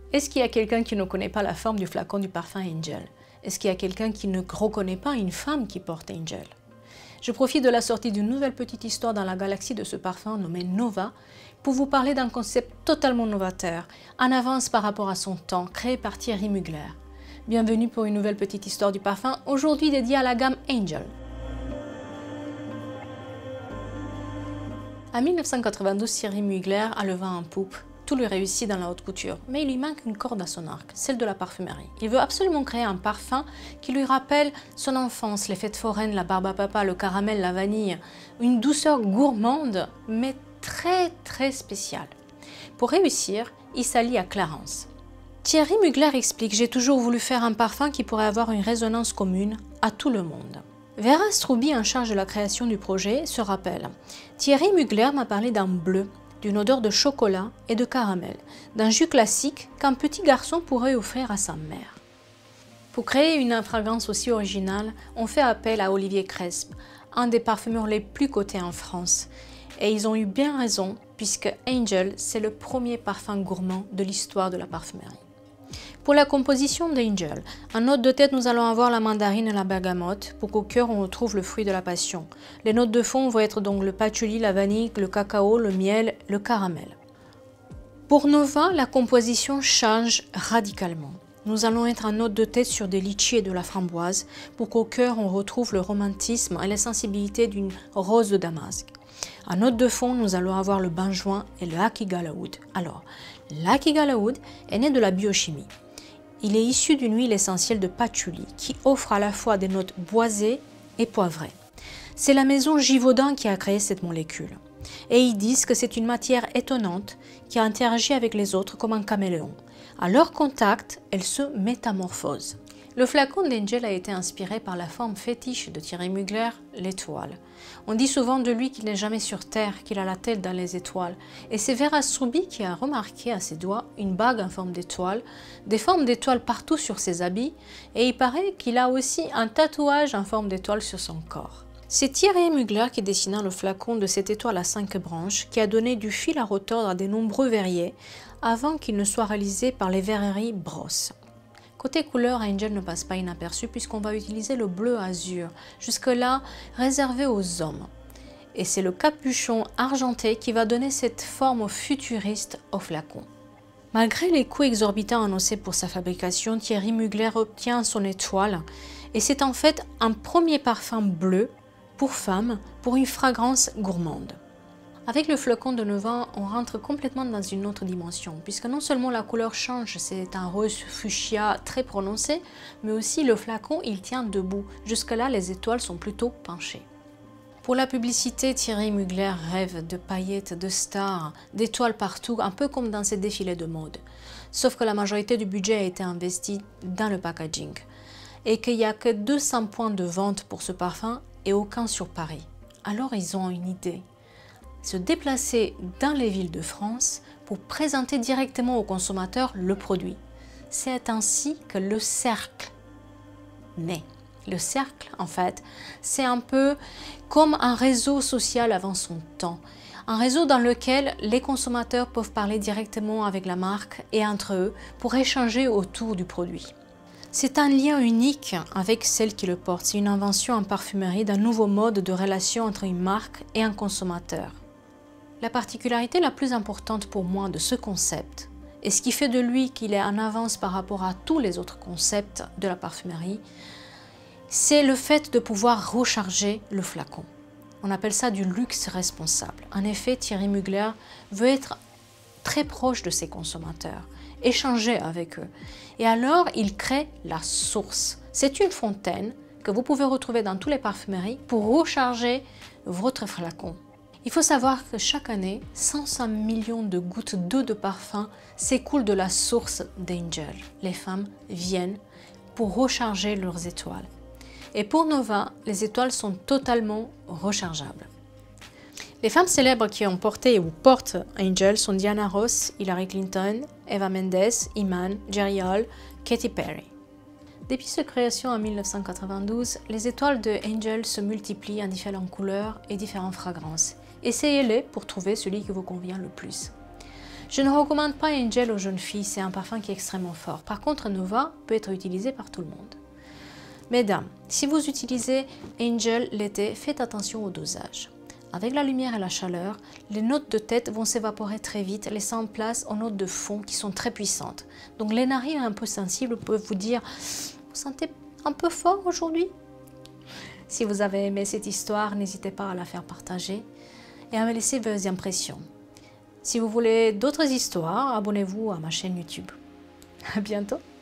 Est-ce qu'il y a quelqu'un qui ne connaît pas la forme du flacon du parfum Angel? Est-ce qu'il y a quelqu'un qui ne reconnaît pas une femme qui porte Angel? Je profite de la sortie d'une nouvelle petite histoire dans la galaxie de ce parfum nommé Nova pour vous parler d'un concept totalement novateur, en avance par rapport à son temps, créé par Thierry Mugler. Bienvenue pour une nouvelle petite histoire du parfum, aujourd'hui dédiée à la gamme Angel. En 1992, Thierry Mugler a le vent en poupe. Tout lui réussit dans la haute couture, mais il lui manque une corde à son arc, celle de la parfumerie. Il veut absolument créer un parfum qui lui rappelle son enfance, les fêtes foraines, la barbe à papa, le caramel, la vanille, une douceur gourmande, mais très spéciale. Pour réussir, il s'allie à Clarence. Thierry Mugler explique: j'ai toujours voulu faire un parfum qui pourrait avoir une résonance commune à tout le monde. Vera Strouby, en charge de la création du projet, se rappelle: Thierry Mugler m'a parlé d'un bleu, d'une odeur de chocolat et de caramel, d'un jus classique qu'un petit garçon pourrait offrir à sa mère. Pour créer une fragrance aussi originale, on fait appel à Olivier Cresp, un des parfumeurs les plus cotés en France. Et ils ont eu bien raison, puisque Angel, c'est le premier parfum gourmand de l'histoire de la parfumerie. Pour la composition d'Angel, en note de tête, nous allons avoir la mandarine et la bergamote, pour qu'au cœur, on retrouve le fruit de la passion. Les notes de fond vont être donc le patchouli, la vanille, le cacao, le miel, le caramel. Pour Nova, la composition change radicalement. Nous allons être en note de tête sur des litchis et de la framboise, pour qu'au cœur, on retrouve le romantisme et la sensibilité d'une rose de Damasque. En note de fond, nous allons avoir le benjoin et le Hakigalaoud. Alors, l'Hakigalaoud est né de la biochimie. Il est issu d'une huile essentielle de patchouli qui offre à la fois des notes boisées et poivrées. C'est la maison Givaudan qui a créé cette molécule. Et ils disent que c'est une matière étonnante qui interagit avec les autres comme un caméléon. À leur contact, elle se métamorphose. Le flacon d'Angel a été inspiré par la forme fétiche de Thierry Mugler, l'étoile. On dit souvent de lui qu'il n'est jamais sur Terre, qu'il a la tête dans les étoiles. Et c'est Vera Strouby qui a remarqué à ses doigts une bague en forme d'étoile, des formes d'étoiles partout sur ses habits, et il paraît qu'il a aussi un tatouage en forme d'étoile sur son corps. C'est Thierry Mugler qui dessina le flacon de cette étoile à 5 branches, qui a donné du fil à retordre à de nombreux verriers, avant qu'il ne soit réalisé par les verreries Brosse. Côté couleur, Angel ne passe pas inaperçu puisqu'on va utiliser le bleu azur, jusque-là réservé aux hommes. Et c'est le capuchon argenté qui va donner cette forme futuriste au flacon. Malgré les coûts exorbitants annoncés pour sa fabrication, Thierry Mugler obtient son étoile et c'est en fait un premier parfum bleu pour femme pour une fragrance gourmande. Avec le flacon de Nova, on rentre complètement dans une autre dimension, puisque non seulement la couleur change, c'est un rose fuchsia très prononcé, mais aussi le flacon, il tient debout. Jusque-là, les étoiles sont plutôt penchées. Pour la publicité, Thierry Mugler rêve de paillettes, de stars, d'étoiles partout, un peu comme dans ses défilés de mode. Sauf que la majorité du budget a été investi dans le packaging, et qu'il n'y a que 200 points de vente pour ce parfum et aucun sur Paris. Alors ils ont une idée: se déplacer dans les villes de France pour présenter directement aux consommateurs le produit. C'est ainsi que le cercle naît. Le cercle, en fait, c'est un peu comme un réseau social avant son temps. Un réseau dans lequel les consommateurs peuvent parler directement avec la marque et entre eux pour échanger autour du produit. C'est un lien unique avec celle qui le porte. C'est une invention en parfumerie d'un nouveau mode de relation entre une marque et un consommateur. La particularité la plus importante pour moi de ce concept, et ce qui fait de lui qu'il est en avance par rapport à tous les autres concepts de la parfumerie, c'est le fait de pouvoir recharger le flacon. On appelle ça du luxe responsable. En effet, Thierry Mugler veut être très proche de ses consommateurs, échanger avec eux. Et alors, il crée la source. C'est une fontaine que vous pouvez retrouver dans toutes les parfumeries pour recharger votre flacon. Il faut savoir que chaque année, 105 millions de gouttes d'eau de parfum s'écoulent de la source d'Angel. Les femmes viennent pour recharger leurs étoiles. Et pour Nova, les étoiles sont totalement rechargeables. Les femmes célèbres qui ont porté ou portent Angel sont Diana Ross, Hillary Clinton, Eva Mendes, Iman, Jerry Hall, Katy Perry. Depuis sa création en 1992, les étoiles de Angel se multiplient en différentes couleurs et différentes fragrances. Essayez-les pour trouver celui qui vous convient le plus. Je ne recommande pas Angel aux jeunes filles, c'est un parfum qui est extrêmement fort. Par contre, Nova peut être utilisé par tout le monde. Mesdames, si vous utilisez Angel l'été, faites attention au dosage. Avec la lumière et la chaleur, les notes de tête vont s'évaporer très vite, laissant place aux notes de fond qui sont très puissantes. Donc les narines un peu sensibles peuvent vous dire « Vous sentez un peu fort aujourd'hui ?» Si vous avez aimé cette histoire, n'hésitez pas à la faire partager et à me laisser vos impressions. Si vous voulez d'autres histoires, abonnez-vous à ma chaîne YouTube. À bientôt!